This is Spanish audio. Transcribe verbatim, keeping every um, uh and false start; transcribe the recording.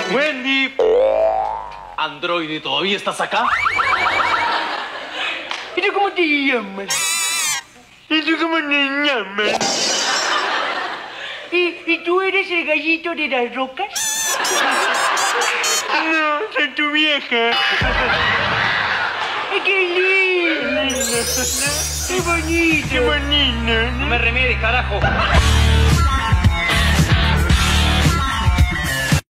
Wendy. Androide, ¿todavía estás acá? ¿Y tú cómo te llamas? ¿Y tú cómo te llamas? ¿Y, ¿Y tú eres el gallito de las rocas? No, soy tu vieja. ¡Ay, qué lindo! ¡Qué bonito! ¡Qué bonito! No me remedes, carajo.